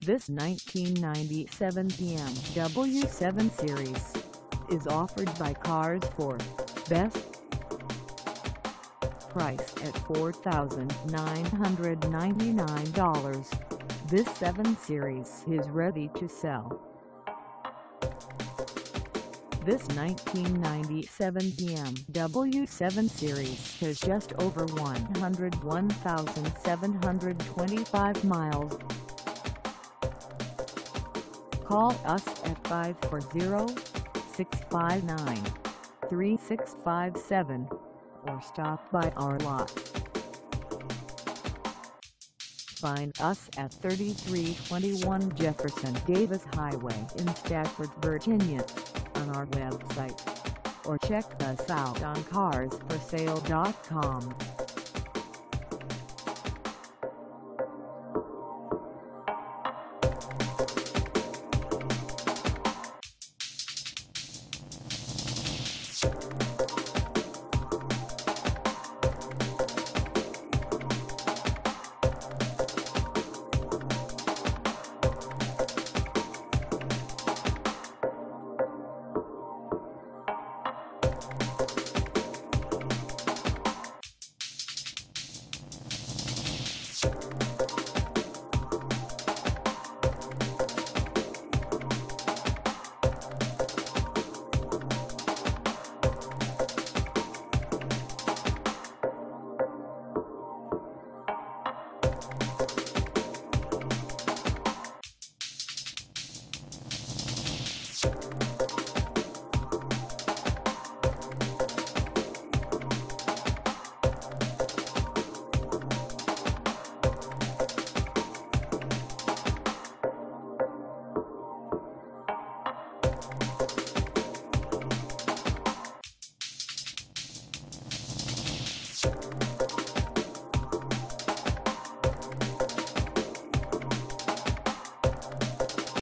This 1997 BMW 7 Series is offered by Cars for Best. Price at $4,999. This 7 Series is ready to sell. This 1997 BMW 7 Series has just over 101,725 miles. Call us at 540-659-3657 or stop by our lot. Find us at 3321 Jefferson Davis Highway in Stafford, Virginia, on our website, or check us out on carsforsale.com.